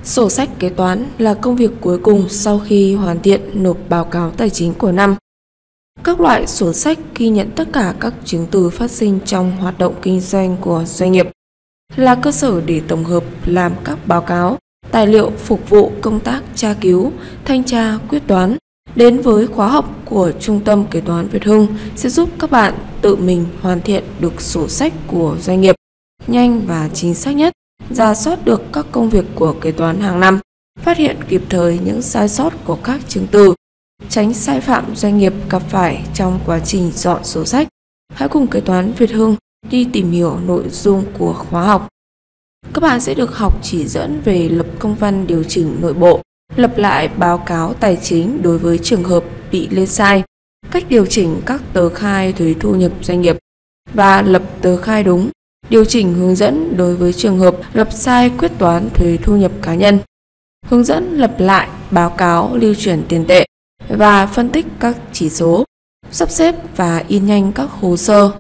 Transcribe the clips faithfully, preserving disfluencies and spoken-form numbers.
Sổ sách kế toán là công việc cuối cùng sau khi hoàn thiện nộp báo cáo tài chính của năm. Các loại sổ sách ghi nhận tất cả các chứng từ phát sinh trong hoạt động kinh doanh của doanh nghiệp, là cơ sở để tổng hợp làm các báo cáo, tài liệu phục vụ công tác tra cứu, thanh tra, quyết toán. Đến với khóa học của Trung tâm Kế toán Việt Hưng sẽ giúp các bạn tự mình hoàn thiện được sổ sách của doanh nghiệp nhanh và chính xác nhất, rà soát được các công việc của kế toán hàng năm, phát hiện kịp thời những sai sót của các chứng từ, tránh sai phạm doanh nghiệp gặp phải trong quá trình dọn sổ sách. Hãy cùng Kế toán Việt Hưng đi tìm hiểu nội dung của khóa học. Các bạn sẽ được học chỉ dẫn về lập công văn điều chỉnh nội bộ, lập lại báo cáo tài chính đối với trường hợp bị lên sai, cách điều chỉnh các tờ khai thuế thu nhập doanh nghiệp và lập tờ khai đúng, điều chỉnh hướng dẫn đối với trường hợp lập sai quyết toán thuế thu nhập cá nhân, hướng dẫn lập lại báo cáo lưu chuyển tiền tệ và phân tích các chỉ số, sắp xếp và in nhanh các hồ sơ.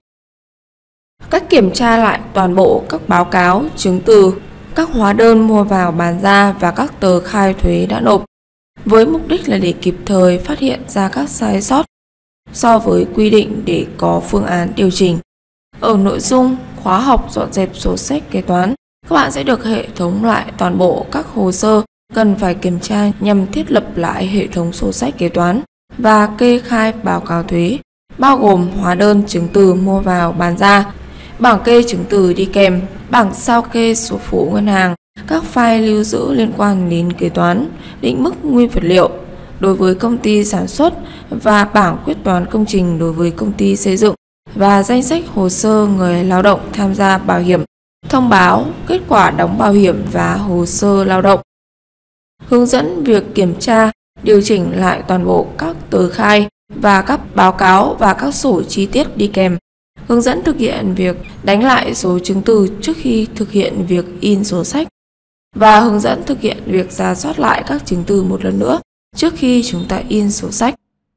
Cách kiểm tra lại toàn bộ các báo cáo, chứng từ, các hóa đơn mua vào bán ra và các tờ khai thuế đã nộp, với mục đích là để kịp thời phát hiện ra các sai sót so với quy định để có phương án điều chỉnh. Ở nội dung khóa học dọn dẹp sổ sách kế toán, các bạn sẽ được hệ thống lại toàn bộ các hồ sơ cần phải kiểm tra nhằm thiết lập lại hệ thống sổ sách kế toán và kê khai báo cáo thuế, bao gồm hóa đơn chứng từ mua vào bán ra, bảng kê chứng từ đi kèm, bảng sao kê số phụ ngân hàng, các file lưu giữ liên quan đến kế toán, định mức nguyên vật liệu đối với công ty sản xuất và bảng quyết toán công trình đối với công ty xây dựng, và danh sách hồ sơ người lao động tham gia bảo hiểm, thông báo kết quả đóng bảo hiểm và hồ sơ lao động. Hướng dẫn việc kiểm tra, điều chỉnh lại toàn bộ các tờ khai và các báo cáo và các sổ chi tiết đi kèm. Hướng dẫn thực hiện việc đánh lại số chứng từ trước khi thực hiện việc in sổ sách và hướng dẫn thực hiện việc rà soát lại các chứng từ một lần nữa trước khi chúng ta in sổ sách.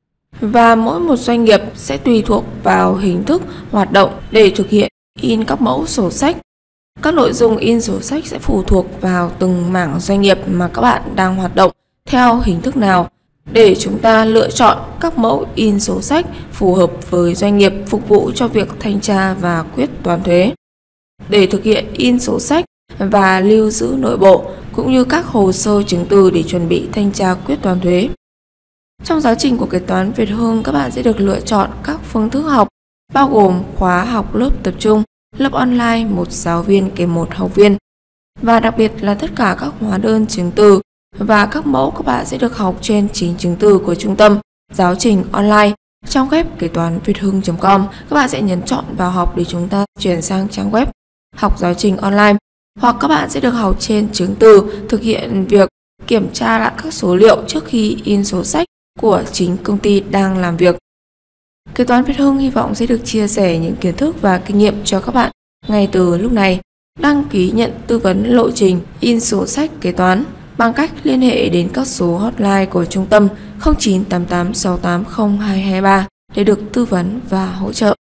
Và mỗi một doanh nghiệp sẽ tùy thuộc vào hình thức hoạt động để thực hiện in các mẫu sổ sách. Các nội dung in sổ sách sẽ phụ thuộc vào từng mảng doanh nghiệp mà các bạn đang hoạt động theo hình thức nào, để chúng ta lựa chọn các mẫu in sổ sách phù hợp với doanh nghiệp phục vụ cho việc thanh tra và quyết toán thuế. Để thực hiện in sổ sách và lưu giữ nội bộ cũng như các hồ sơ chứng từ để chuẩn bị thanh tra quyết toán thuế. Trong giáo trình của Kế toán Việt Hưng, các bạn sẽ được lựa chọn các phương thức học bao gồm khóa học lớp tập trung, lớp online một giáo viên kèm một học viên, và đặc biệt là tất cả các hóa đơn chứng từ và các mẫu các bạn sẽ được học trên chính chứng từ của trung tâm giáo trình online trong web kế toán việt hưng chấm com. Các bạn sẽ nhấn chọn vào học để chúng ta chuyển sang trang web học giáo trình online, hoặc các bạn sẽ được học trên chứng từ thực hiện việc kiểm tra lại các số liệu trước khi in sổ sách của chính công ty đang làm việc. Kế toán Việt Hưng hy vọng sẽ được chia sẻ những kiến thức và kinh nghiệm cho các bạn ngay từ lúc này. Đăng ký nhận tư vấn lộ trình in sổ sách kế toán bằng cách liên hệ đến các số hotline của trung tâm không chín tám tám sáu tám không hai hai ba để được tư vấn và hỗ trợ.